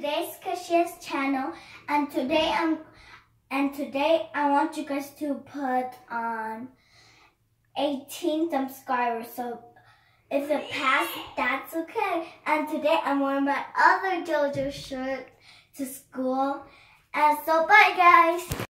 today's Kashia's channel, and today I want you guys to put on 18 subscribers. So if it passed, that's okay. And today I'm wearing my other JoJo shirt to school. And so bye guys.